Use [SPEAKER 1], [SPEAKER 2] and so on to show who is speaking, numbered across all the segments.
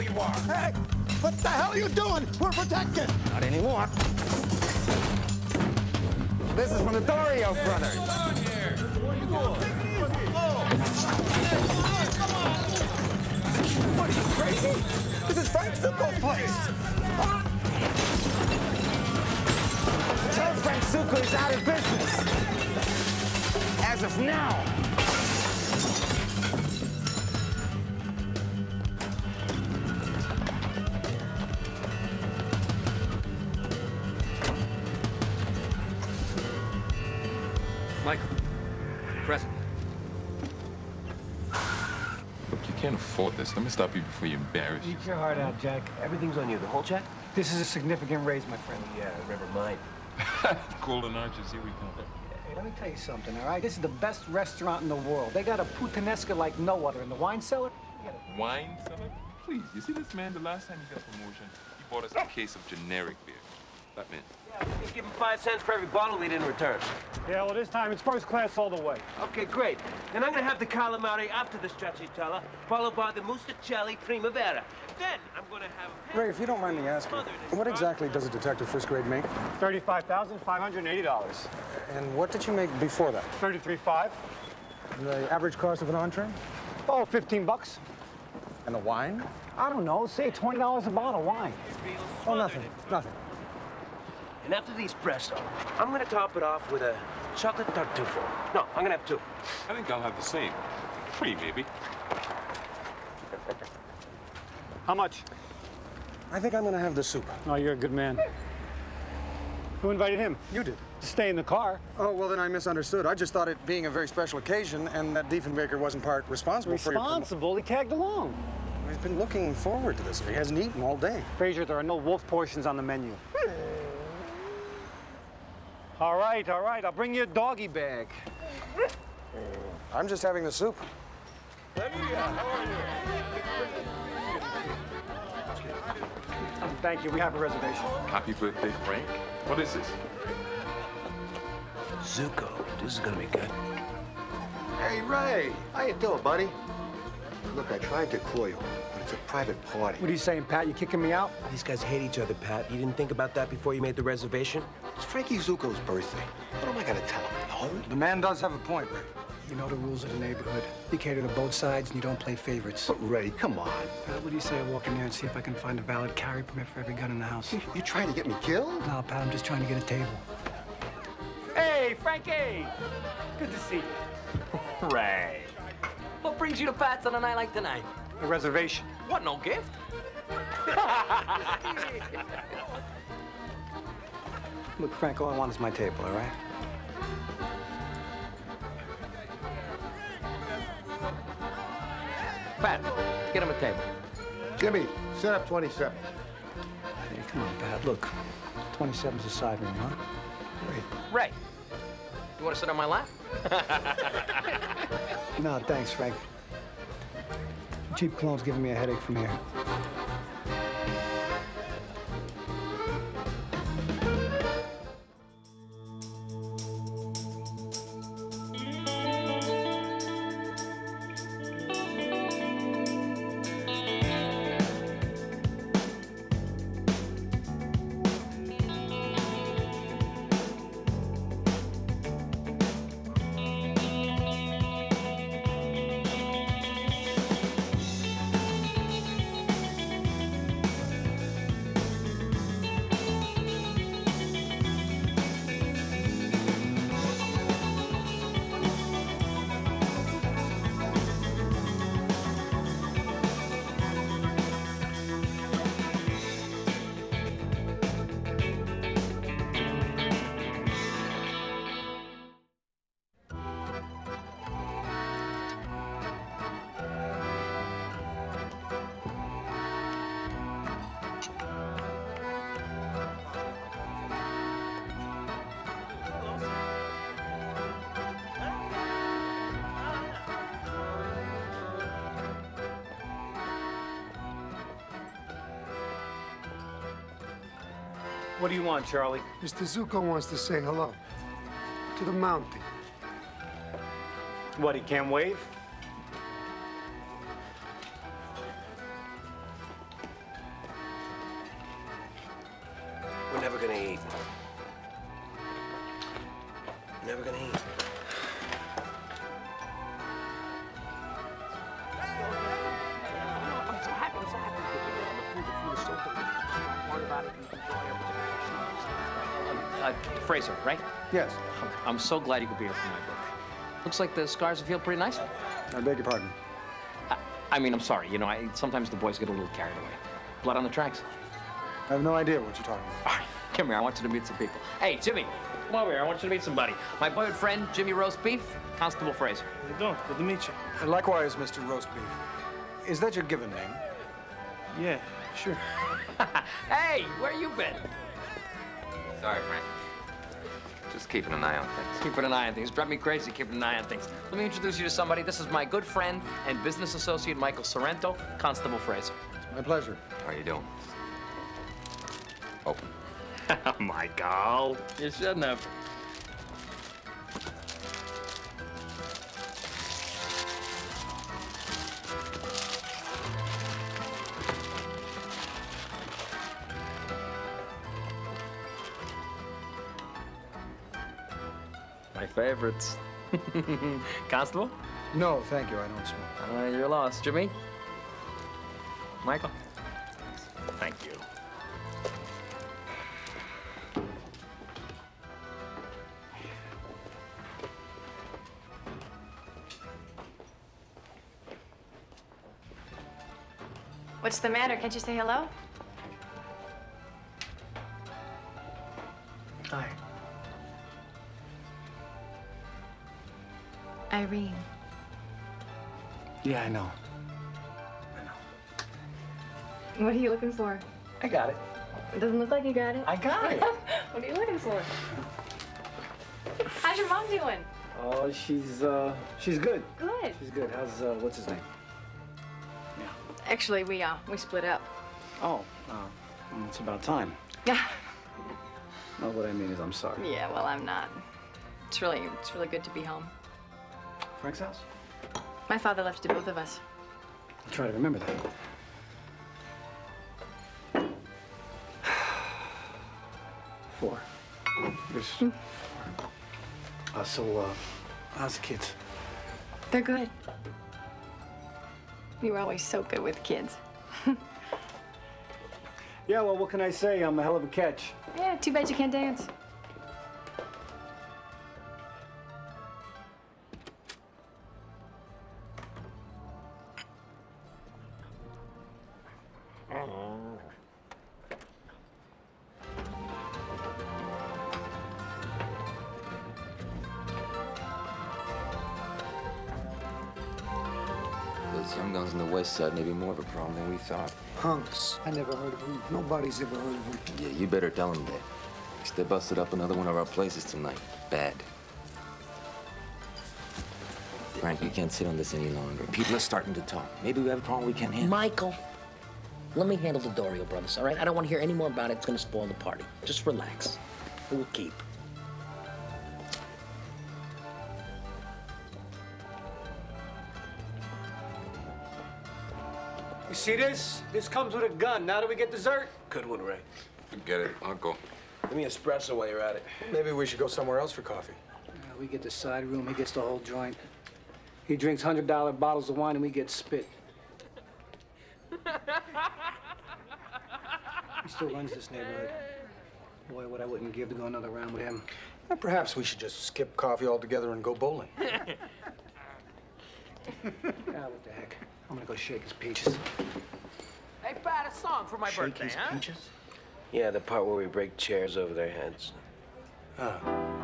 [SPEAKER 1] you are.
[SPEAKER 2] Hey, what the hell are you doing? We're protected.
[SPEAKER 1] Not anymore. This is from the Dario brothers.
[SPEAKER 2] What are you, crazy? This is Frank Zuko's place.
[SPEAKER 1] Tell Frank Zuko he's out of business. As of now.
[SPEAKER 3] Michael, present.
[SPEAKER 4] Look, you can't afford this. Let me stop you before you embarrass you.
[SPEAKER 5] Eat your heart out, Jack.
[SPEAKER 6] Everything's on you. The whole check?
[SPEAKER 5] This is a significant raise, my friend.
[SPEAKER 6] Yeah, never mind.
[SPEAKER 4] Golden Arches, here we come.
[SPEAKER 5] Hey, let me tell you something, all right? This is the best restaurant in the world. They got a puttanesca like no other in the wine cellar.
[SPEAKER 4] Wine cellar? Please, you see this man? The last time he got promotion, he bought us a case of generic beer. That man.
[SPEAKER 6] Yeah, we give him 5 cents for every bottle we didn't return.
[SPEAKER 5] Yeah, well, this time it's first class all the way.
[SPEAKER 6] Okay, great. Then I'm gonna have the calamari after the stracciatella, followed by the muscacelli primavera. Then I'm gonna have a...
[SPEAKER 7] Ray, if you don't mind me asking, what exactly does a detective first grade make?
[SPEAKER 5] $35,580.
[SPEAKER 7] And what did you make before that?
[SPEAKER 5] $33,500.
[SPEAKER 7] The average cost of an entree?
[SPEAKER 5] Oh, $15.
[SPEAKER 7] And the wine?
[SPEAKER 5] I don't know, say $20 a bottle wine.
[SPEAKER 7] Oh, nothing.
[SPEAKER 6] And after the espresso, I'm gonna top it off with a chocolate tartufo. No, I'm gonna have 2.
[SPEAKER 4] I think I'll have the same. 3, maybe.
[SPEAKER 5] How much?
[SPEAKER 7] I think I'm gonna have the soup.
[SPEAKER 5] Oh, you're a good man. Who invited him?
[SPEAKER 7] You did.
[SPEAKER 5] To stay in the car.
[SPEAKER 7] Oh, well, then I misunderstood. I just thought it being a very special occasion and that Diefenbaker wasn't part responsible for your...
[SPEAKER 5] Responsible? He tagged along.
[SPEAKER 7] He's been looking forward to this. He hasn't eaten all day.
[SPEAKER 5] Frazier, there are no wolf portions on the menu. All right. I'll bring you a doggy bag.
[SPEAKER 7] I'm just having the soup.
[SPEAKER 5] Thank you. We have a reservation.
[SPEAKER 4] Happy birthday, Frank. What is this?
[SPEAKER 6] Zuko, this is gonna be good.
[SPEAKER 8] Hey, Ray. How you doing, buddy? Look, I tried to call you, but it's a private party.
[SPEAKER 5] What are you saying, Pat? You kicking me out?
[SPEAKER 6] These guys hate each other, Pat. You didn't think about that before you made the reservation?
[SPEAKER 8] It's Frankie Zuko's birthday. What am I gonna tell him? No?
[SPEAKER 7] The man does have a point, Ray.
[SPEAKER 9] You know the rules of the neighborhood. You cater to both sides and you don't play favorites.
[SPEAKER 8] But Ray, come on.
[SPEAKER 9] Pat, what do you say I walk in there and see if I can find a valid carry permit for every gun in the house?
[SPEAKER 8] You trying to get me killed?
[SPEAKER 9] No, Pat, I'm just trying to get a table.
[SPEAKER 5] Hey, Frankie! Good to see you.
[SPEAKER 10] Ray. What brings you to Pat's on a night like tonight?
[SPEAKER 5] A reservation.
[SPEAKER 10] What, no gift?
[SPEAKER 9] Look, Frank, all I want is my table, all right?
[SPEAKER 10] Pat, get him a table.
[SPEAKER 8] Jimmy, set up 27.
[SPEAKER 9] Hey, come on, Pat, look. 27's a side room, huh?
[SPEAKER 10] Ray, you want to sit on my lap?
[SPEAKER 9] No, thanks, Frank. Cheap cologne's giving me a headache from here.
[SPEAKER 5] What do you want, Charlie?
[SPEAKER 11] Mr. Zuko wants to say hello to the mountain.
[SPEAKER 5] What, he can't wave?
[SPEAKER 6] gonna eat. Never gonna eat.
[SPEAKER 10] I'm so happy. I'm so happy. The food is so good. Worry about it. Fraser, right?
[SPEAKER 7] Yes.
[SPEAKER 10] I'm so glad you could be here for my birthday. Looks like the scars have healed pretty nicely.
[SPEAKER 7] I beg your pardon.
[SPEAKER 10] I mean, I'm sorry. You know, sometimes the boys get a little carried away. Blood on the tracks.
[SPEAKER 7] I have no idea what you're talking about.
[SPEAKER 10] All right, come here. I want you to meet some people. Hey, Jimmy, come over here. I want you to meet somebody. My boyhood friend, Jimmy Roast Beef, Constable Fraser.
[SPEAKER 9] How you doing? Good to meet you.
[SPEAKER 7] And likewise, Mr. Roast Beef. Is that your given name?
[SPEAKER 9] Yeah, sure.
[SPEAKER 10] Hey, where you been?
[SPEAKER 4] Sorry, Frank. Just keeping an eye on things.
[SPEAKER 10] Keeping an eye on things. Drive me crazy keeping an eye on things. Let me introduce you to somebody. This is my good friend and business associate, Michael Sorrento, Constable Fraser.
[SPEAKER 7] My pleasure.
[SPEAKER 4] How are you doing? Open.
[SPEAKER 10] Michael, you shouldn't have. My favorites. Constable?
[SPEAKER 7] No, thank you. I don't smoke.
[SPEAKER 10] You're lost. Jimmy? Michael? Thank you.
[SPEAKER 12] What's the matter? Can't you say hello?
[SPEAKER 10] Hi.
[SPEAKER 12] Irene.
[SPEAKER 9] Yeah, I know.
[SPEAKER 12] What are you looking for?
[SPEAKER 10] I got it.
[SPEAKER 12] It doesn't look like you got it.
[SPEAKER 10] I got it.
[SPEAKER 12] What are you looking for? How's your mom doing?
[SPEAKER 9] Oh, she's good.
[SPEAKER 12] Good.
[SPEAKER 9] She's good. How's, what's his name?
[SPEAKER 12] Actually, we split up.
[SPEAKER 9] Oh, it's about time.
[SPEAKER 12] Yeah.
[SPEAKER 9] No, what I mean is I'm sorry.
[SPEAKER 12] Yeah, well, I'm not. It's really good to be home.
[SPEAKER 9] Frank's house?
[SPEAKER 12] My father left to both of us.
[SPEAKER 9] I'll try to remember that. Four. There's four. So, how's the kids?
[SPEAKER 12] They're good. You were always so good with kids.
[SPEAKER 9] Yeah, well, what can I say? I'm a hell of a catch.
[SPEAKER 12] Yeah, too bad you can't dance.
[SPEAKER 13] Those young guns on the west side may be more of a problem than we thought.
[SPEAKER 2] Punks. I never heard of them. Nobody's ever heard of them.
[SPEAKER 13] Yeah, you better tell them that. Because they busted up another one of our places tonight. Bad. Frank, we can't sit on this any longer. People are starting to talk. Maybe we have a problem we can't handle.
[SPEAKER 14] Michael, let me handle the Dorio brothers, all right? I don't want to hear any more about it. It's going to spoil the party. Just relax. It will keep.
[SPEAKER 5] You see this? This comes with a gun. Now do we get dessert?
[SPEAKER 6] Good one, Ray.
[SPEAKER 4] Forget it. I'll go.
[SPEAKER 6] Give me espresso while you're at it.
[SPEAKER 7] Maybe we should go somewhere else for coffee.
[SPEAKER 9] We get the side room, he gets the whole joint. He drinks $100 bottles of wine and we get spit. He still runs this neighborhood. Boy, what I wouldn't give to go another round with him.
[SPEAKER 7] Well, perhaps we should just skip coffee altogether and go bowling.
[SPEAKER 9] Ah, what the heck. I'm gonna go shake his peaches.
[SPEAKER 10] Hey, Pat, a song for my
[SPEAKER 9] Shake
[SPEAKER 10] birthday,
[SPEAKER 9] his
[SPEAKER 10] huh?
[SPEAKER 9] peaches?
[SPEAKER 6] Yeah, the part where we break chairs over their heads.
[SPEAKER 9] Oh.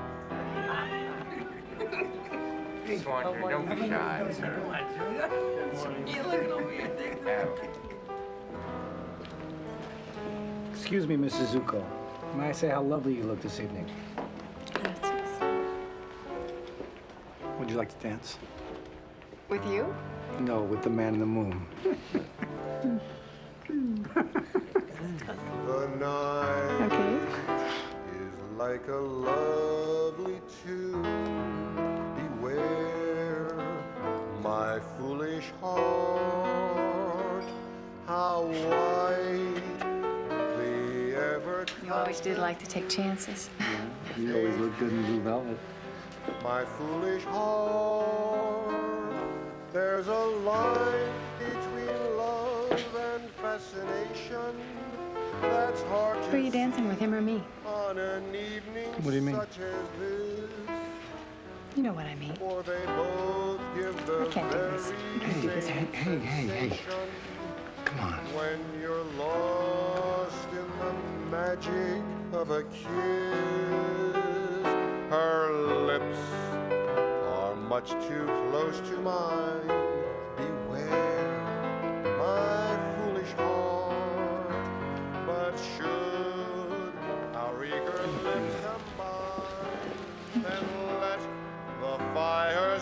[SPEAKER 4] Just want your no shot, sir.
[SPEAKER 10] You looking over here,
[SPEAKER 9] Excuse me, Mrs. Zuko. May I say how lovely you look this evening? Would you like to dance?
[SPEAKER 12] With you?
[SPEAKER 9] No, with the man in the moon.
[SPEAKER 15] The night
[SPEAKER 12] Okay.
[SPEAKER 15] is like a lovely tune. Beware, my foolish heart, how white the ever
[SPEAKER 12] You want always did like to take chances.
[SPEAKER 9] You always look good in blue velvet.
[SPEAKER 15] My foolish heart, there's a line between love and fascination that's hard
[SPEAKER 12] Who are you dancing with, him or me?
[SPEAKER 15] on an evening
[SPEAKER 7] What do you mean?
[SPEAKER 15] such as this.
[SPEAKER 12] You know what I mean.
[SPEAKER 15] For they both give the
[SPEAKER 12] I can't do this.
[SPEAKER 2] Hey. Come on.
[SPEAKER 15] When you're lost in the magic of a kiss, her lips are much too close to mine. Beware, my foolish heart. But should our eager lips combine, then let the fire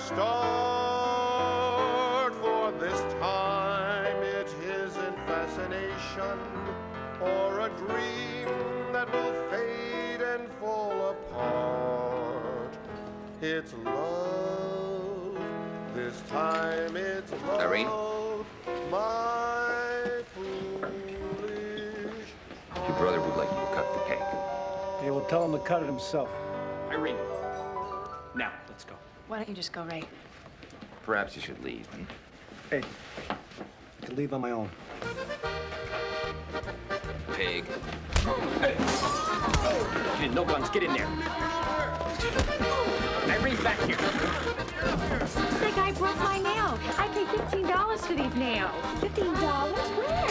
[SPEAKER 15] start. For this time it isn't fascination or a dream that will fade and fall apart. It's love. This time it's love.
[SPEAKER 10] Irene?
[SPEAKER 15] My foolish
[SPEAKER 10] Your brother would like you to cut the cake.
[SPEAKER 5] He will tell him to cut it himself.
[SPEAKER 3] Irene. Now, let's go.
[SPEAKER 12] Why don't you just go right?
[SPEAKER 10] Perhaps you should leave.
[SPEAKER 5] Hey, I can leave on my own.
[SPEAKER 10] Pig.
[SPEAKER 3] Hey, no guns. Get in there. Irene, back here.
[SPEAKER 16] The guy broke my nail. I paid $15 for these nails. $15? Where?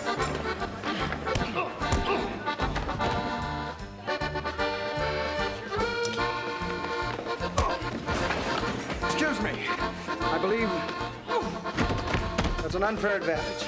[SPEAKER 7] Excuse me. I believe that's an unfair advantage.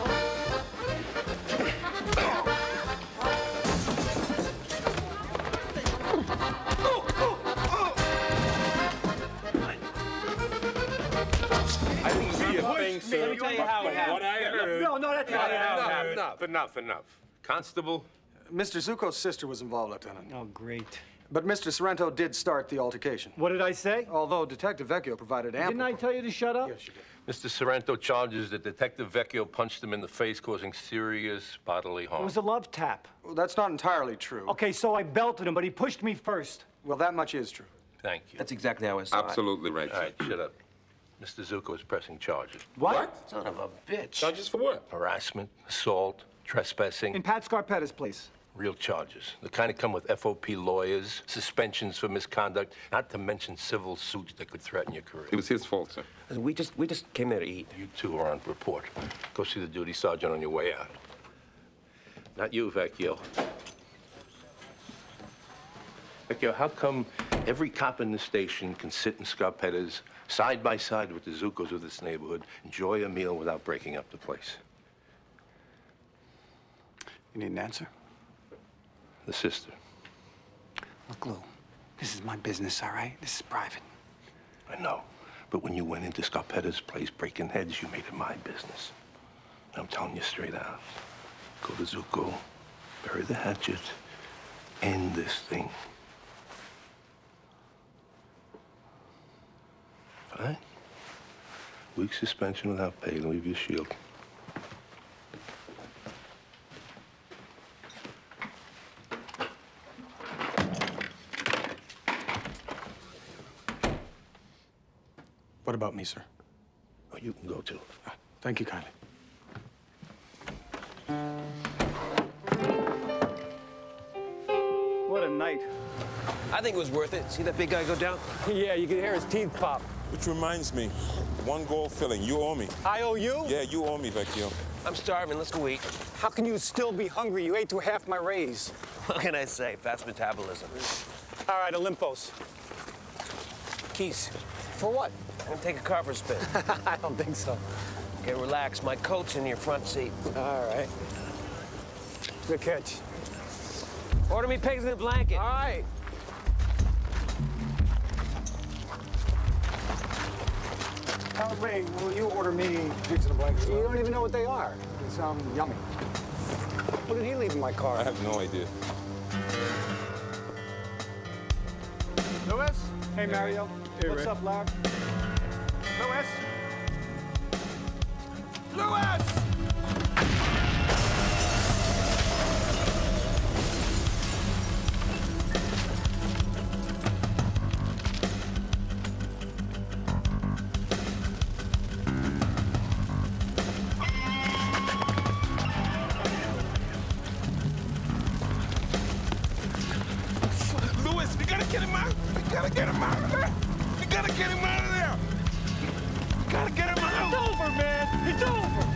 [SPEAKER 4] Let me tell you how it happened. What I heard.
[SPEAKER 5] No, that's not it.
[SPEAKER 17] Enough. Constable?
[SPEAKER 7] Mr. Zuko's sister was involved, Lieutenant.
[SPEAKER 5] Oh, great.
[SPEAKER 7] But Mr. Sorrento did start the altercation.
[SPEAKER 5] What did I say?
[SPEAKER 7] Although Detective Vecchio provided ample...
[SPEAKER 5] Didn't I tell you to shut up?
[SPEAKER 7] Yes, you did.
[SPEAKER 17] Mr. Sorrento charges that Detective Vecchio punched him in the face, causing serious bodily harm.
[SPEAKER 5] It was a love tap.
[SPEAKER 7] Well, that's not entirely true.
[SPEAKER 5] Okay, so I belted him, but he pushed me first.
[SPEAKER 7] Well, that much is true.
[SPEAKER 17] Thank you.
[SPEAKER 3] That's exactly how I saw
[SPEAKER 17] Absolutely right. All right, shut up. Mr. Zuko is pressing charges.
[SPEAKER 5] What?
[SPEAKER 3] Son of a bitch.
[SPEAKER 17] Charges for what? Harassment, assault, trespassing.
[SPEAKER 5] In Pat Scarpetta's place.
[SPEAKER 17] Real charges. The kind that come with FOP lawyers, suspensions for misconduct, not to mention civil suits that could threaten your career.
[SPEAKER 3] It was his fault, sir. We just came there to eat.
[SPEAKER 17] You two are on report. Go see the duty sergeant on your way out. Not you, Vecchio. Vecchio, how come every cop in the station can sit in Scarpetta's side by side with the Zukos of this neighborhood, enjoy a meal without breaking up the place?
[SPEAKER 2] You need an answer?
[SPEAKER 17] The sister.
[SPEAKER 2] Look, Lou, this is my business, all right? This is private.
[SPEAKER 17] I know. But when you went into Scarpetta's place breaking heads, you made it my business. I'm telling you straight out. Go to Zuko, bury the hatchet, end this thing. Fine? Week suspension without pay. Leave your shield.
[SPEAKER 7] What about me, sir?
[SPEAKER 17] Oh, you can go too.
[SPEAKER 7] Thank you kindly.
[SPEAKER 5] What a night.
[SPEAKER 6] I think it was worth it. See that big guy go down?
[SPEAKER 5] Yeah, you can hear his teeth pop.
[SPEAKER 18] Which reminds me, one goal filling. You owe me.
[SPEAKER 5] I owe you?
[SPEAKER 18] Yeah, you owe me, Vecchio.
[SPEAKER 6] I'm starving. Let's go eat.
[SPEAKER 5] How can you still be hungry? You ate through half my raise.
[SPEAKER 6] What can I say? Fast metabolism.
[SPEAKER 5] All right, Olympos.
[SPEAKER 6] Keys.
[SPEAKER 5] For what?
[SPEAKER 6] I'm gonna take a car for a spin.
[SPEAKER 5] I don't think so.
[SPEAKER 6] Okay, relax. My coat's in your front seat.
[SPEAKER 5] All right. Good catch.
[SPEAKER 6] Order me pigs in a blanket.
[SPEAKER 5] All right. Ray, will you order me pigs in a blanket? You don't even know what they are. They sound yummy. What did he leave in my car?
[SPEAKER 18] I have no idea.
[SPEAKER 5] Louis? Hey, Mario.
[SPEAKER 18] Hey,
[SPEAKER 5] What's
[SPEAKER 18] Ray.
[SPEAKER 5] up, Larry? Louis? Louis!
[SPEAKER 18] get him out of there! You gotta get him out of there! You gotta get him out!
[SPEAKER 6] It's over, man! It's over!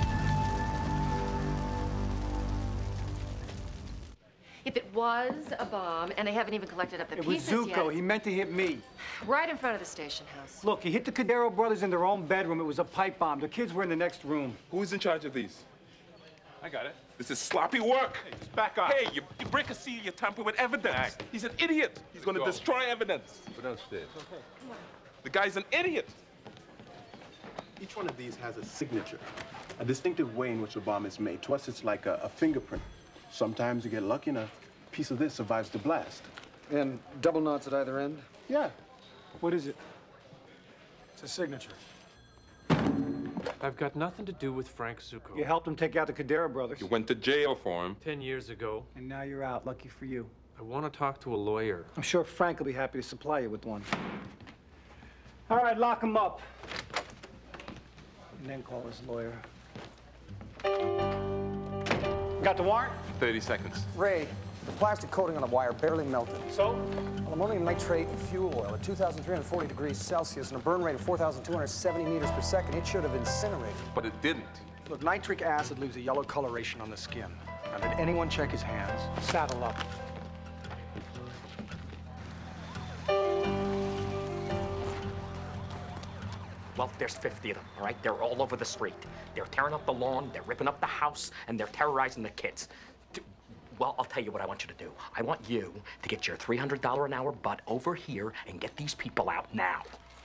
[SPEAKER 19] If it was a bomb, and they haven't even collected up the
[SPEAKER 5] It was
[SPEAKER 19] pieces yet.
[SPEAKER 5] Zuko. He meant to hit me.
[SPEAKER 19] Right in front of the station house.
[SPEAKER 5] Look, he hit the Cadero brothers in their own bedroom. It was a pipe bomb. The kids were in the next room.
[SPEAKER 18] Who's in charge of these? I got it. This is sloppy work. Hey, just back up. Hey, you break a seal, you tamper with evidence. He's an idiot. He's going to destroy evidence.
[SPEAKER 8] Go downstairs.
[SPEAKER 18] Okay. The guy's an idiot.
[SPEAKER 20] Each one of these has a signature, a distinctive way in which a bomb is made. To us, it's like a fingerprint. Sometimes you get lucky enough, a piece of this survives the blast.
[SPEAKER 7] And double knots at either end?
[SPEAKER 20] Yeah.
[SPEAKER 5] What is it?
[SPEAKER 7] It's a signature.
[SPEAKER 21] I've got nothing to do with Frank Zuko.
[SPEAKER 5] You helped him take out the Cadero brothers.
[SPEAKER 18] You went to jail for him.
[SPEAKER 21] 10 years ago.
[SPEAKER 5] And now you're out. Lucky for you.
[SPEAKER 21] I want to talk to a lawyer.
[SPEAKER 5] I'm sure Frank will be happy to supply you with one. All right, lock him up. And then call his lawyer. Got the warrant?
[SPEAKER 18] 30 seconds.
[SPEAKER 7] Ray, the plastic coating on the wire barely melted.
[SPEAKER 5] So?
[SPEAKER 7] Ammonium nitrate and fuel oil at 2,340 degrees Celsius and a burn rate of 4,270 meters per second. It should have incinerated.
[SPEAKER 18] But it didn't.
[SPEAKER 7] Look, nitric acid leaves a yellow coloration on the skin. Now, did anyone check his hands?
[SPEAKER 5] Saddle up.
[SPEAKER 10] Well, there's 50 of them, all right? They're all over the street. They're tearing up the lawn, they're ripping up the house, and they're terrorizing the kids. Well, I'll tell you what I want you to do. I want you to get your $300 an hour butt over here and get these people out now.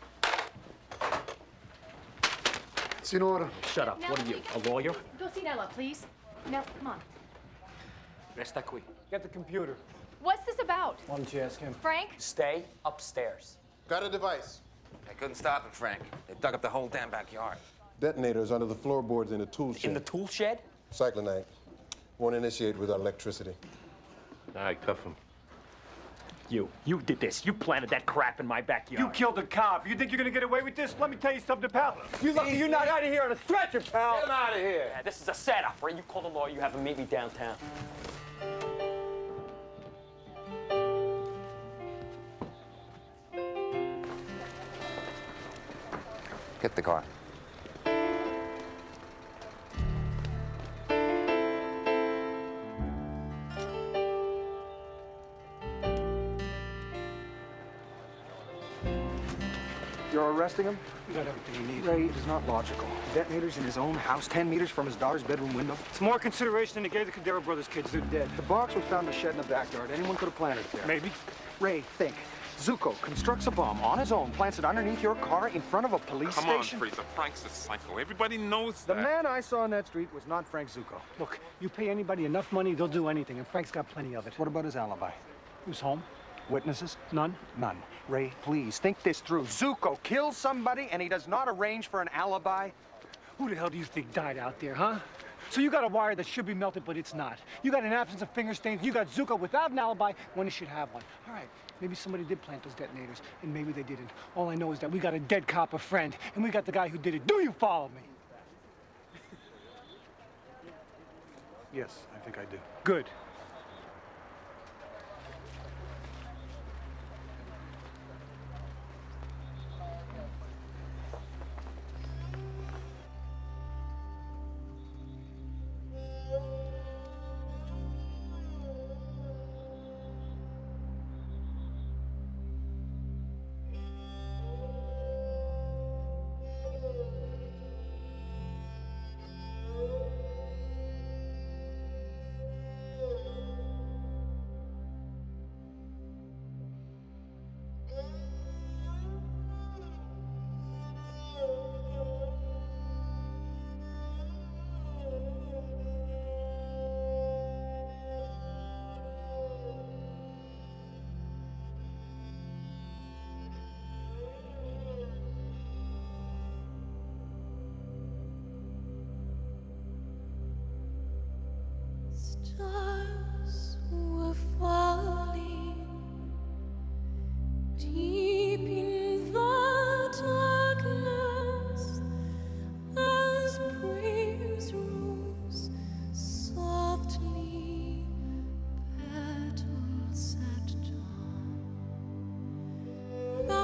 [SPEAKER 11] It's in order.
[SPEAKER 10] Shut up. What are you, a lawyer?
[SPEAKER 16] Go see Nella, please. Nella, come on.
[SPEAKER 10] Resta qui.
[SPEAKER 5] Get the computer.
[SPEAKER 16] What's this about?
[SPEAKER 5] Why don't you ask him?
[SPEAKER 16] Frank?
[SPEAKER 10] Stay upstairs.
[SPEAKER 8] Got a device.
[SPEAKER 13] I couldn't stop him, Frank. They dug up the whole damn backyard.
[SPEAKER 8] Detonators under the floorboards in the tool shed.
[SPEAKER 10] In the tool shed?
[SPEAKER 8] Cyclonite. Won't initiate with electricity.
[SPEAKER 17] All right, cuff him.
[SPEAKER 10] You did this. You planted that crap in my backyard.
[SPEAKER 5] You killed a cop. You think you're gonna get away with this? Let me tell you something, pal. You're lucky you're not out of here on a stretcher, pal.
[SPEAKER 8] Get him out of here.
[SPEAKER 10] Yeah, this is a setup, right? You call the lawyer, you have him meet me downtown.
[SPEAKER 13] Get the car.
[SPEAKER 7] You're arresting him?
[SPEAKER 5] You got everything you need.
[SPEAKER 7] Ray, it is not logical. Detonators in his own house, 10 meters from his daughter's bedroom window.
[SPEAKER 5] It's more consideration than he gave the Cadero brothers kids. They're dead.
[SPEAKER 7] The box was found in the shed in the backyard. Anyone could have planted it there.
[SPEAKER 5] Maybe.
[SPEAKER 7] Ray, think. Zuko constructs a bomb on his own, plants it underneath your car in front of a police
[SPEAKER 18] Come
[SPEAKER 7] station.
[SPEAKER 18] on, Fraser. Frank's a psycho. Everybody knows
[SPEAKER 7] The
[SPEAKER 18] that.
[SPEAKER 7] man I saw on that street was not Frank Zuko.
[SPEAKER 5] Look, you pay anybody enough money, they'll do anything, and Frank's got plenty of it.
[SPEAKER 7] What about his alibi?
[SPEAKER 5] Who's home?
[SPEAKER 7] Witnesses?
[SPEAKER 5] None?
[SPEAKER 7] None. Ray, please, think this through. Zuko kills somebody and he does not arrange for an alibi?
[SPEAKER 5] Who the hell do you think died out there, huh? So you got a wire that should be melted, but it's not. You got an absence of finger stains. You got Zuko without an alibi when he should have one. All right, maybe somebody did plant those detonators, and maybe they didn't. All I know is that we got a dead cop, a friend, and we got the guy who did it. Do you follow me?
[SPEAKER 7] Yes, I think I do.
[SPEAKER 5] Good.
[SPEAKER 22] Stars were falling deep in the darkness as breeze rose softly, petals at dawn.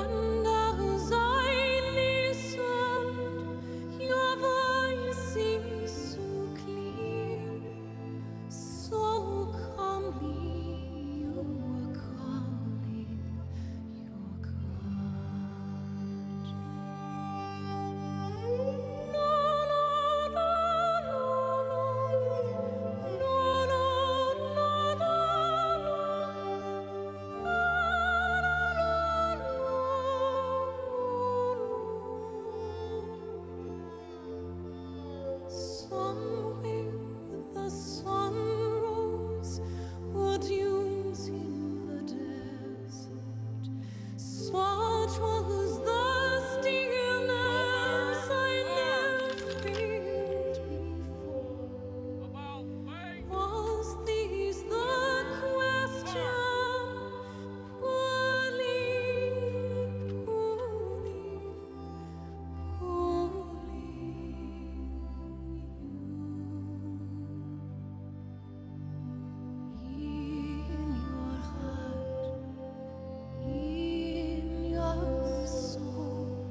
[SPEAKER 22] sun with the sun rose, or dunes in the desert. Such was the stillness I never felt before. Was this the question? Pulling, pulling, in your soul,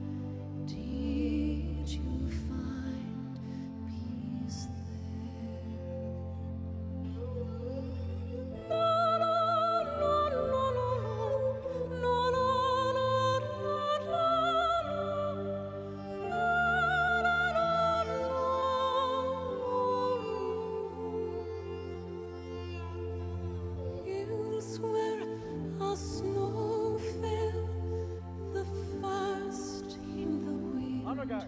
[SPEAKER 22] did you find peace elsewhere a snow fell, the first in the winter,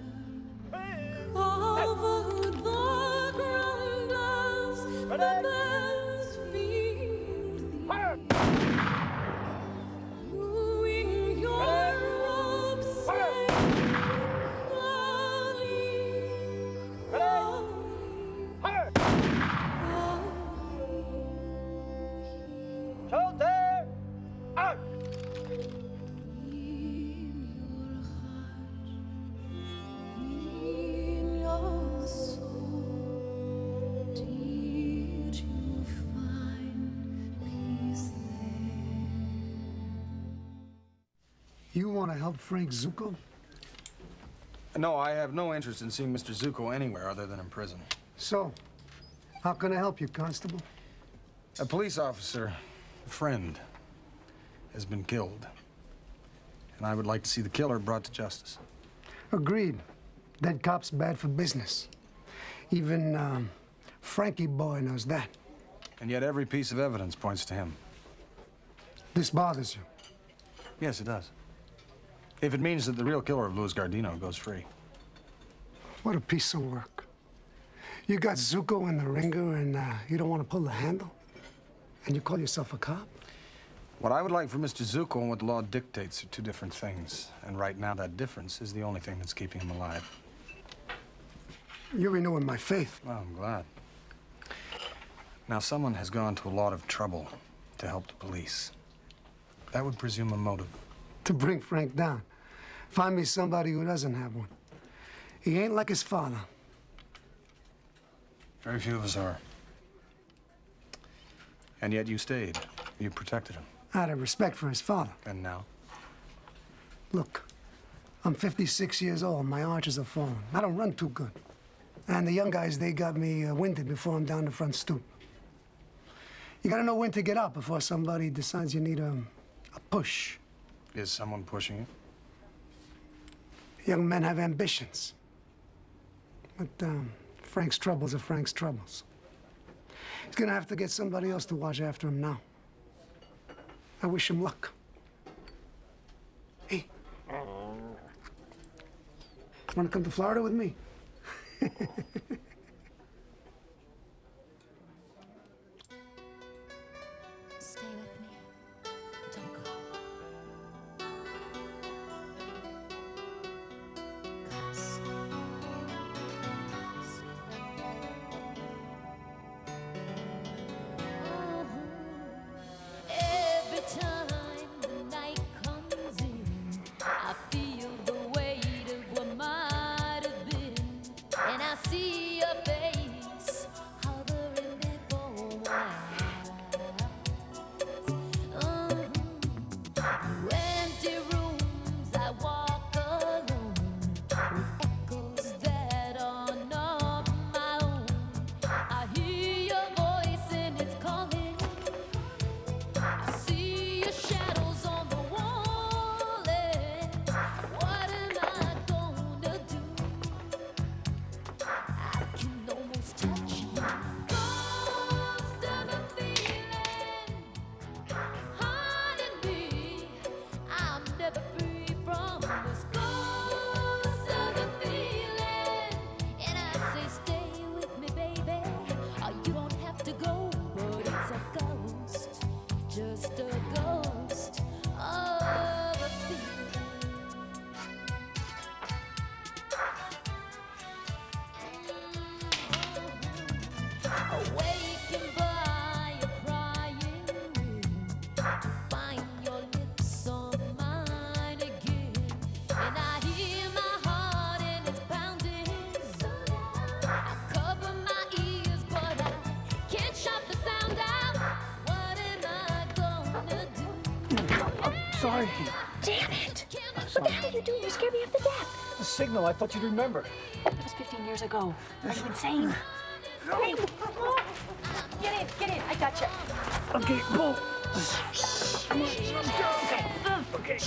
[SPEAKER 22] covered the ground as the bells filled the air. You in your robes sang, in your soul, did you find peace there?
[SPEAKER 11] You want to help Frank Zuko?
[SPEAKER 7] No, I have no interest in seeing Mr. Zuko anywhere other than in prison.
[SPEAKER 11] So, how can I help you, Constable?
[SPEAKER 7] A police officer, a friend, has been killed. And I would like to see the killer brought to justice.
[SPEAKER 11] Agreed. Dead cop's bad for business. Even Frankie boy knows that.
[SPEAKER 7] And yet every piece of evidence points to him.
[SPEAKER 11] This bothers you?
[SPEAKER 7] Yes, it does. If it means that the real killer of Louis Guardino goes free.
[SPEAKER 11] What a piece of work. You got Zuko in the ringer and you don't want to pull the handle? And you call yourself a cop?
[SPEAKER 7] What I would like for Mr. Zuko and what the law dictates are two different things. And right now, that difference is the only thing that's keeping him alive.
[SPEAKER 11] You're renewing my faith.
[SPEAKER 7] Well, I'm glad. Now, someone has gone to a lot of trouble to help the police. That would presume a motive.
[SPEAKER 11] To bring Frank down. Find me somebody who doesn't have one. He ain't like his father.
[SPEAKER 7] Very few of us are. And yet you stayed. You protected him.
[SPEAKER 11] Out of respect for his father.
[SPEAKER 7] And now?
[SPEAKER 11] Look, I'm 56 years old. My arches are falling. I don't run too good. And the young guys, they got me winded before I'm down the front stoop. You gotta know when to get out before somebody decides you need a push.
[SPEAKER 7] Is someone pushing you?
[SPEAKER 11] Young men have ambitions. But Frank's troubles are Frank's troubles. He's gonna have to get somebody else to watch after him now. I wish him luck. Hey. Wanna come to Florida with me?
[SPEAKER 22] Stay with me. Don't go. Every time the night comes in, I feel the weight of what might have been. And I see your face hovering before my eyes. Empty rooms, I walk alone with echoes that are not my own. I hear your voice and it's calling. I see your shadows on the wall. And what am I gonna do? I can no Awakened by a crying wind to find your lips on mine again. And I hear my heart and it's pounding. I cover my ears, but I can't shut the sound out. What am I gonna do?
[SPEAKER 5] I'm sorry.
[SPEAKER 16] Damn it! What the hell are you doing? You scared me half to death.
[SPEAKER 5] The signal, I thought you'd remember.
[SPEAKER 16] That was 15 years ago. Are you insane? Hey, get in. I got you.
[SPEAKER 5] Okay, pull.
[SPEAKER 16] Come on.
[SPEAKER 5] Okay.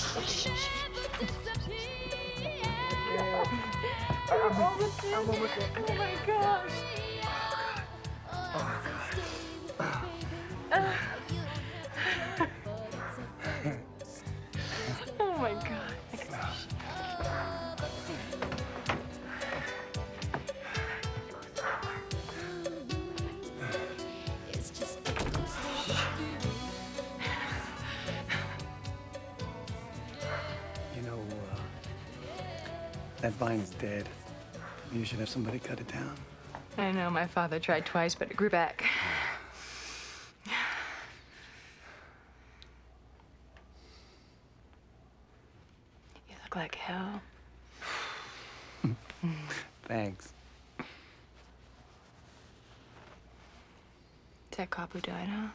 [SPEAKER 16] I'm almost there. Oh my gosh. Oh my God.
[SPEAKER 2] You know, that vine's dead. You should have somebody cut it down.
[SPEAKER 12] I know, my father tried twice, but it grew back. You look like hell.
[SPEAKER 2] Thanks.
[SPEAKER 12] It's that cop who died, huh?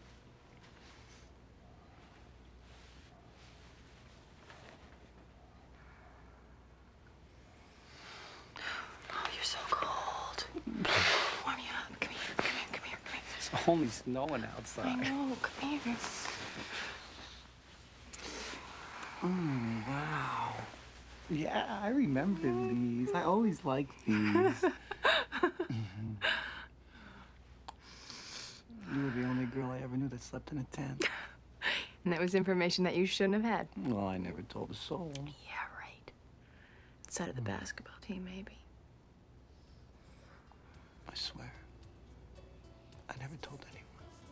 [SPEAKER 12] Oh, you're so cold. Warm you up. Come here.
[SPEAKER 2] It's only snowing outside.
[SPEAKER 12] I know, come here.
[SPEAKER 2] Wow. Yeah, I remember these. I always liked these. You were the only girl I ever knew that slept in a tent.
[SPEAKER 12] And that was information that you shouldn't have had.
[SPEAKER 2] Well, I never told a soul.
[SPEAKER 12] Yeah, right. Outside of the basketball team, maybe.
[SPEAKER 2] I swear. I never told anyone.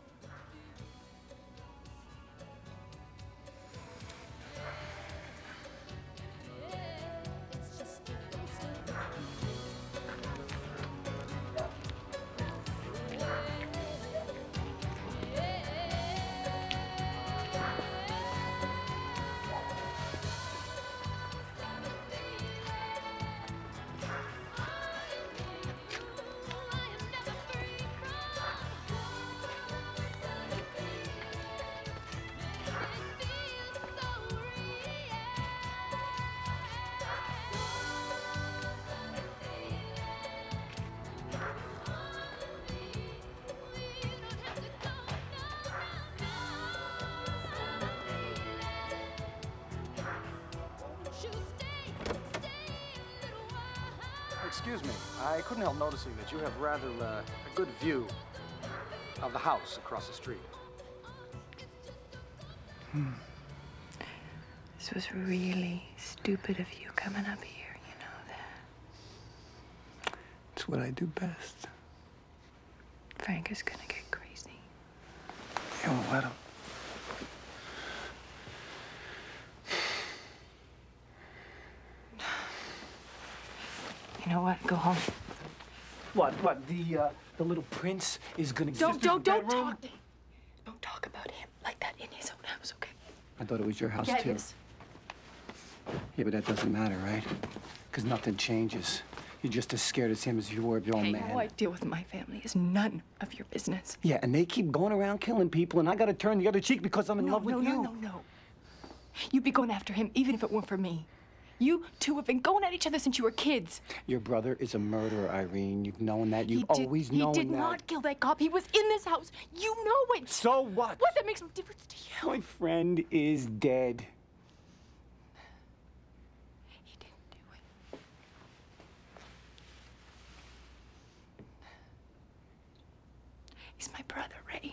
[SPEAKER 7] Excuse me, I couldn't help noticing that you have rather a good view of the house across the street.
[SPEAKER 12] This was really stupid of you coming up here, you know that.
[SPEAKER 2] It's what I do best.
[SPEAKER 12] Frank is gonna get crazy.
[SPEAKER 2] You won't let him.
[SPEAKER 12] You know what? Go home.
[SPEAKER 5] What? The little prince is gonna
[SPEAKER 12] Don't talk about him like that in his own house, okay?
[SPEAKER 2] I thought it was your house,
[SPEAKER 12] Yeah,
[SPEAKER 2] too.
[SPEAKER 12] it is.
[SPEAKER 2] Yeah, but that doesn't matter, right? Because nothing changes. You're just as scared as him as you were of your own
[SPEAKER 12] Hey,
[SPEAKER 2] man.
[SPEAKER 12] how I deal with my family is none of your business.
[SPEAKER 2] Yeah, and they keep going around killing people, and I gotta turn the other cheek because I'm in love with you.
[SPEAKER 12] No. You'd be going after him even if it weren't for me. You two have been going at each other since you were kids.
[SPEAKER 2] Your brother is a murderer, Irene. You've known that. You've always known that.
[SPEAKER 12] He did not kill that cop. He was in this house. You know it.
[SPEAKER 2] So what?
[SPEAKER 12] What? That makes no difference to you.
[SPEAKER 2] My friend is dead.
[SPEAKER 12] He didn't do it. He's my brother, Ray.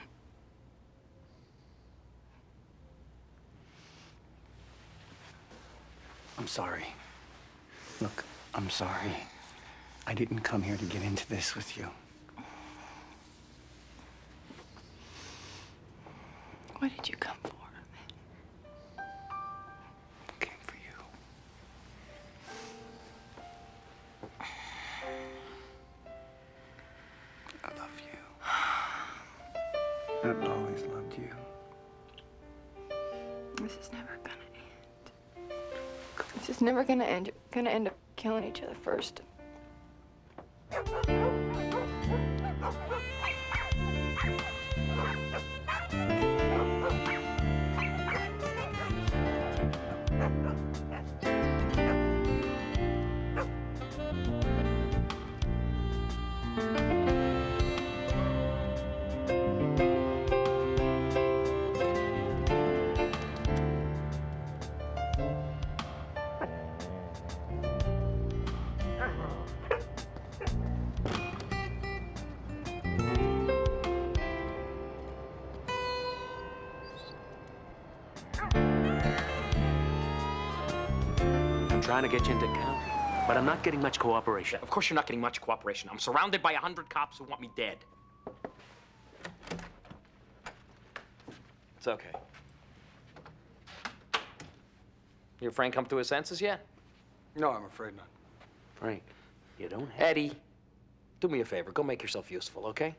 [SPEAKER 2] I'm sorry. Look, I'm sorry. I didn't come here to get into this with you.
[SPEAKER 12] What did you come for?
[SPEAKER 2] I came for you. I love you. I've always loved you.
[SPEAKER 12] This is never gonna end. This is never gonna end. You're gonna end up killing each other first.
[SPEAKER 6] I'm trying to get you into county, but I'm not getting much cooperation.
[SPEAKER 10] Of course you're not getting much cooperation. I'm surrounded by 100 cops who want me dead.
[SPEAKER 6] It's okay.
[SPEAKER 10] Your Frank come to his senses yet?
[SPEAKER 7] No, I'm afraid not.
[SPEAKER 6] Frank, you don't have...
[SPEAKER 10] Eddie, do me a favor. Go make yourself useful, okay?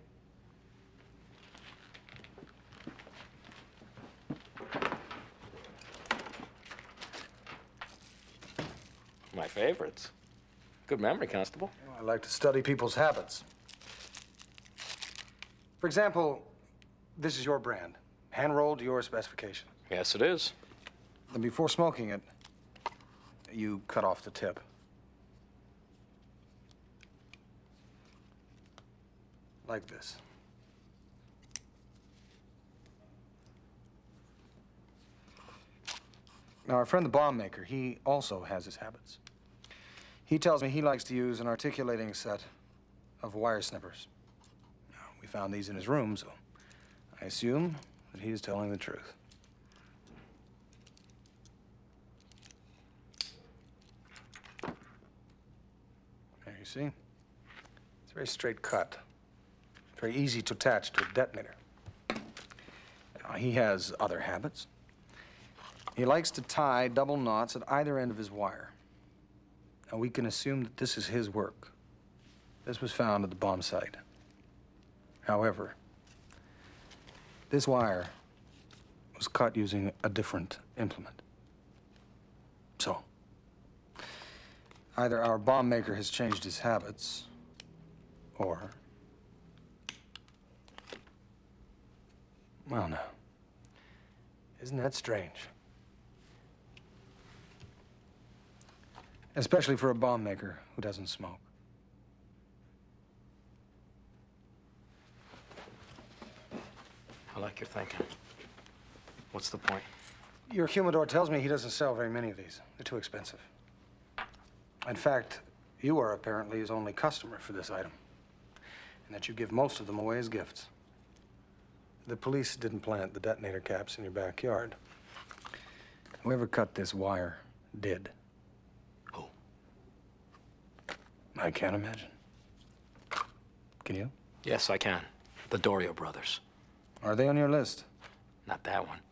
[SPEAKER 10] My favorites. Good memory, Constable.
[SPEAKER 7] I like to study people's habits. For example, this is your brand. Hand-rolled to your specification.
[SPEAKER 10] Yes, it is.
[SPEAKER 7] And before smoking it, you cut off the tip. Like this. Now, our friend the bomb maker, he also has his habits. He tells me he likes to use an articulating set of wire snippers. Now, we found these in his room, so I assume that he is telling the truth. There you see. It's a very straight cut. Very easy to attach to a detonator. Now, he has other habits. He likes to tie double knots at either end of his wire. Now, we can assume that this is his work. This was found at the bomb site. However, this wire was cut using a different implement. So, either our bomb maker has changed his habits, or... well, now, isn't that strange? Especially for a bomb maker who doesn't smoke.
[SPEAKER 10] I like your thinking. What's the point?
[SPEAKER 7] Your humidor tells me he doesn't sell very many of these. They're too expensive. In fact, you are apparently his only customer for this item, and that you give most of them away as gifts. The police didn't plant the detonator caps in your backyard. Whoever cut this wire did.
[SPEAKER 10] Who?
[SPEAKER 7] I can't imagine. Can you?
[SPEAKER 10] Yes, I can. The Dorio brothers.
[SPEAKER 7] Are they on your list?
[SPEAKER 10] Not that one.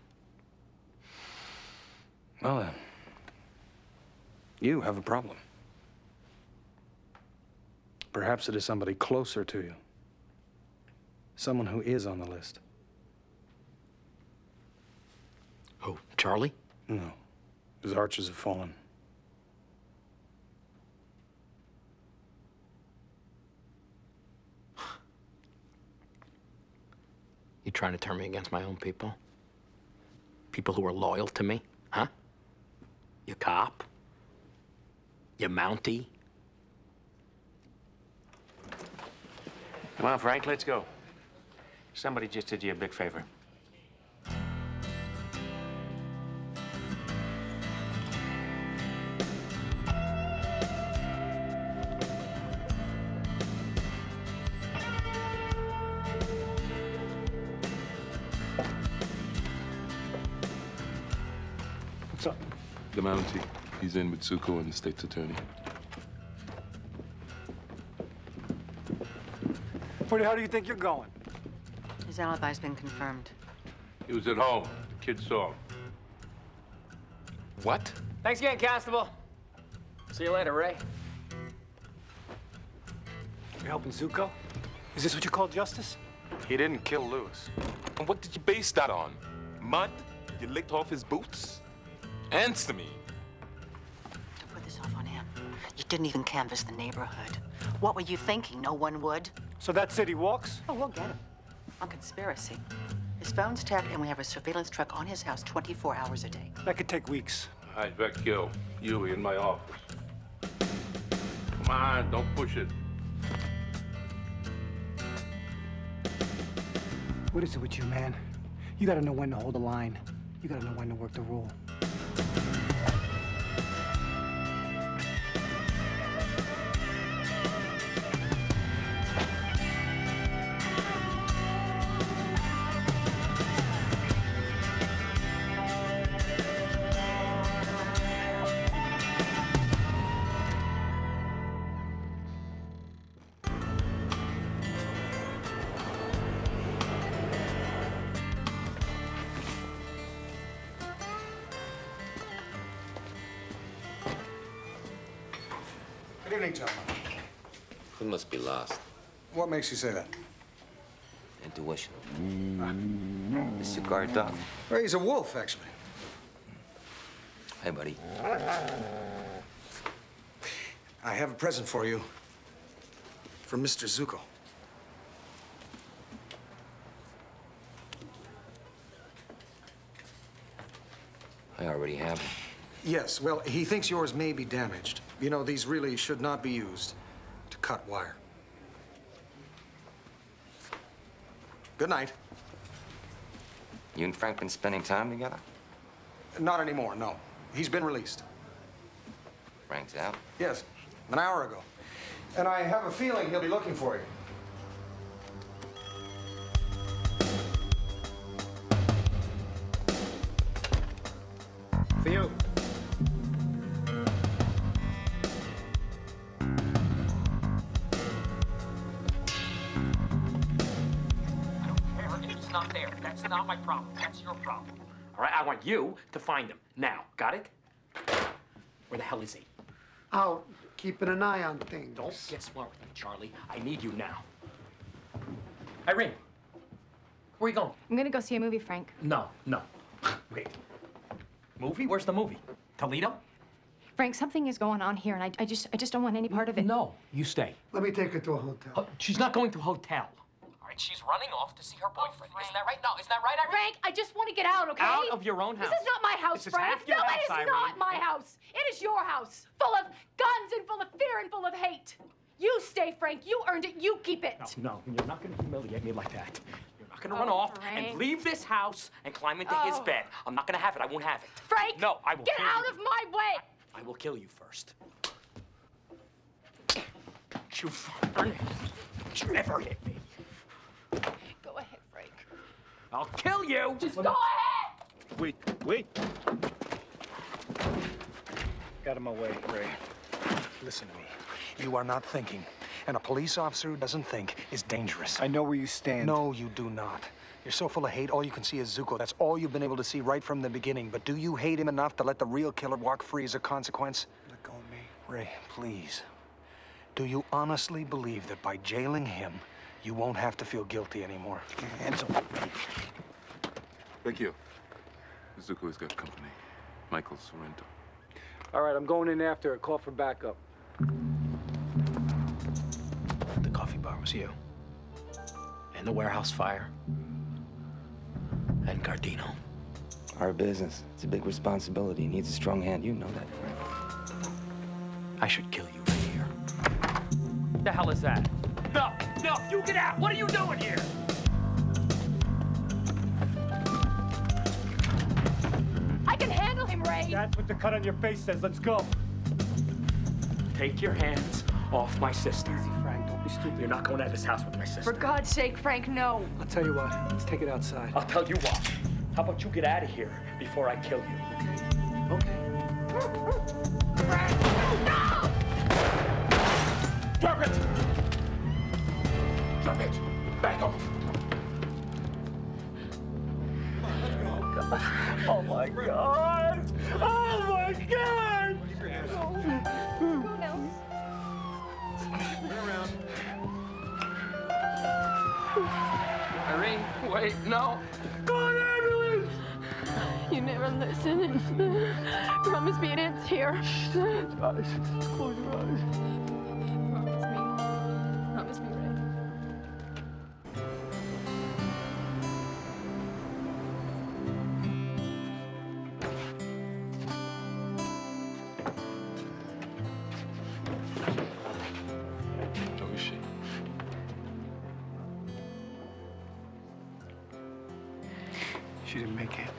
[SPEAKER 7] Well, then, you have a problem. Perhaps it is somebody closer to you. Someone who is on the list.
[SPEAKER 10] Who? Charlie?
[SPEAKER 7] No. His arches have fallen.
[SPEAKER 10] You trying to turn me against my own people? People who are loyal to me? Huh? You cop? You Mountie?
[SPEAKER 6] Come on, Frank, let's go. Somebody just did you a big favor.
[SPEAKER 5] What's up?
[SPEAKER 4] The Mountie. He's in with Zuko and the state's attorney.
[SPEAKER 5] Where the hell do you think you're going?
[SPEAKER 1] His alibi's been confirmed.
[SPEAKER 17] He was at home. The kid saw him.
[SPEAKER 10] What? Thanks again, Constable. See you later, Ray.
[SPEAKER 5] You helping Zuko? Is this what you call justice?
[SPEAKER 7] He didn't kill Lewis.
[SPEAKER 4] And what did you base that on? Mud? You licked off his boots? Answer me.
[SPEAKER 1] Don't put this off on him. You didn't even canvass the neighborhood. What were you thinking? No one would?
[SPEAKER 5] So that's it, he walks?
[SPEAKER 1] Oh, we'll get him. On conspiracy. His phone's tapped, and we have a surveillance truck on his house 24 hours a day.
[SPEAKER 5] That could take weeks.
[SPEAKER 17] I'd vecchio. You in my office. Come on, don't push it.
[SPEAKER 5] What is it with you, man? You gotta know when to hold the line. You gotta know when to work the rule.
[SPEAKER 7] Good evening, gentlemen.
[SPEAKER 13] He must be lost.
[SPEAKER 7] What makes you say that?
[SPEAKER 13] Intuition. Is your guard dog?
[SPEAKER 7] Well, he's a wolf, actually.
[SPEAKER 13] Hey, buddy.
[SPEAKER 7] I have a present for you. From Mr. Zuko.
[SPEAKER 13] I already have it.
[SPEAKER 7] Yes, well, he thinks yours may be damaged. You know, these really should not be used to cut wire. Good night.
[SPEAKER 13] You and Frank been spending time together?
[SPEAKER 7] Not anymore, no. He's been released.
[SPEAKER 13] Frank's out?
[SPEAKER 7] Yes, an hour ago. And I have a feeling he'll be looking for you. For you.
[SPEAKER 10] It's not there. That's not my problem. That's your problem. All right, I want you to find him. Now, got it? Where the hell is he?
[SPEAKER 11] Out, keeping an eye on things.
[SPEAKER 10] Don't get smart with me, Charlie. I need you now. Irene, where are you going?
[SPEAKER 12] I'm gonna go see a movie, Frank.
[SPEAKER 10] No. Wait. Movie? Where's the movie? Toledo?
[SPEAKER 12] Frank, something is going on here, and I just don't want any part of it.
[SPEAKER 10] No, you stay.
[SPEAKER 11] Let me take her to a hotel.
[SPEAKER 10] She's not going to a hotel. All right, she's running off to see her boyfriend. Isn't that right? No, isn't that right, Irene?
[SPEAKER 12] Frank, I just want to get out, okay?
[SPEAKER 10] Out of your own house.
[SPEAKER 12] This is not my house,
[SPEAKER 10] This is
[SPEAKER 12] Frank.
[SPEAKER 10] half your
[SPEAKER 12] No,
[SPEAKER 10] house,
[SPEAKER 12] it is
[SPEAKER 10] Irene.
[SPEAKER 12] not my house. It is your house, full of guns and full of fear and full of hate. You stay, Frank. You earned it. You keep it.
[SPEAKER 10] No, you're not going to humiliate me like that. You're not going to run off
[SPEAKER 12] Frank.
[SPEAKER 10] and leave this house and climb into his bed. I'm not going to have it. I won't have it.
[SPEAKER 12] Frank!
[SPEAKER 10] No, I will
[SPEAKER 12] Get
[SPEAKER 10] kill
[SPEAKER 12] out
[SPEAKER 10] you.
[SPEAKER 12] of my way!
[SPEAKER 10] I will kill you first. You fucker. You never hit me.
[SPEAKER 12] Go ahead, Frank.
[SPEAKER 10] I'll kill you.
[SPEAKER 12] Just go ahead!
[SPEAKER 5] Wait. Got him away, Ray.
[SPEAKER 7] Listen to me. You are not thinking. And a police officer who doesn't think is dangerous.
[SPEAKER 5] I know where you stand.
[SPEAKER 7] No, you do not. You're so full of hate, all you can see is Zuko. That's all you've been able to see right from the beginning. But do you hate him enough to let the real killer walk free as a consequence?
[SPEAKER 5] Let go of me.
[SPEAKER 7] Ray, please. Do you honestly believe that by jailing him, you won't have to feel guilty anymore?
[SPEAKER 5] Get your hands off me.
[SPEAKER 4] Thank you. Zuko's got company. Michael Sorrento.
[SPEAKER 5] All right, I'm going in after a call for backup.
[SPEAKER 10] The coffee bar was you. And the warehouse fire. And Guardino.
[SPEAKER 13] Our business. It's a big responsibility. It needs a strong hand. You know that, Frank.
[SPEAKER 10] I should kill you right here. The hell is that? No, you get out! What are you doing here?
[SPEAKER 12] I can handle him, Ray!
[SPEAKER 5] That's what the cut on your face says. Let's go.
[SPEAKER 10] Take your hands off my sister.
[SPEAKER 5] Easy, Frank. Don't be stupid.
[SPEAKER 10] You're not going out of this house with my sister.
[SPEAKER 12] For God's sake, Frank, no.
[SPEAKER 5] I'll tell you what. Let's take it outside.
[SPEAKER 10] I'll tell you what. How about you get out of here before I kill you?
[SPEAKER 5] Okay.
[SPEAKER 12] No!
[SPEAKER 10] Drop it! Drop it! Back off! Oh my God! Oh my God!
[SPEAKER 12] Go now.
[SPEAKER 20] Turn around.
[SPEAKER 10] Wait, no.
[SPEAKER 22] Call an ambulance! You never listen. Promise me it ends here.
[SPEAKER 5] Close your eyes.
[SPEAKER 22] Promise me, Ray.
[SPEAKER 4] Who is she?
[SPEAKER 2] She didn't make it.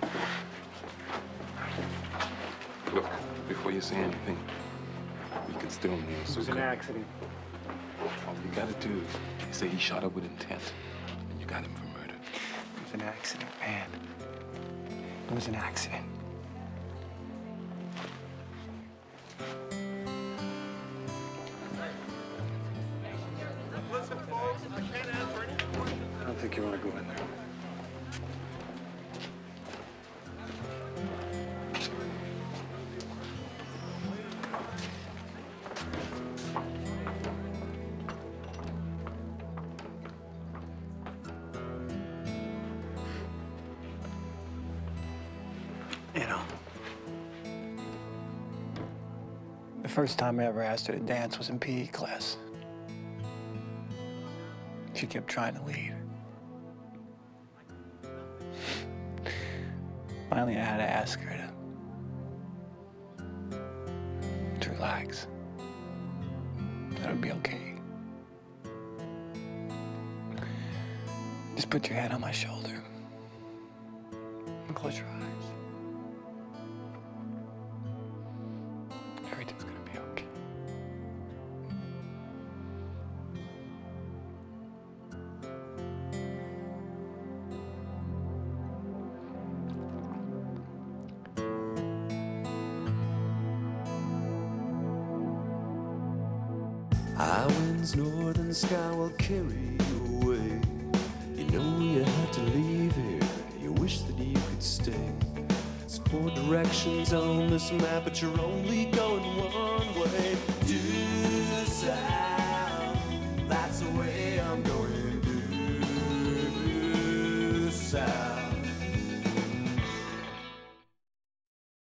[SPEAKER 4] Look, before you say anything, we could still nail Zuko.
[SPEAKER 5] It was an accident.
[SPEAKER 4] All you gotta do is say he shot her with intent, and you got him for murder.
[SPEAKER 2] It was an accident, man. It was an accident.
[SPEAKER 15] Listen, folks, I can't answer any questions.
[SPEAKER 2] I don't think you want to go in there. You know, the first time I ever asked her to dance was in PE class. She kept trying to lead. Finally, I had to ask her to relax. That would be okay. Just put your head on my shoulder and close your eyes. Everything's gonna be okay.
[SPEAKER 9] High winds, northern sky will carry you away. You know you have to leave here. You wish that you could stay. There's 4 directions on this map, but you're only going one way. Due south, that's the way I'm going. Due south.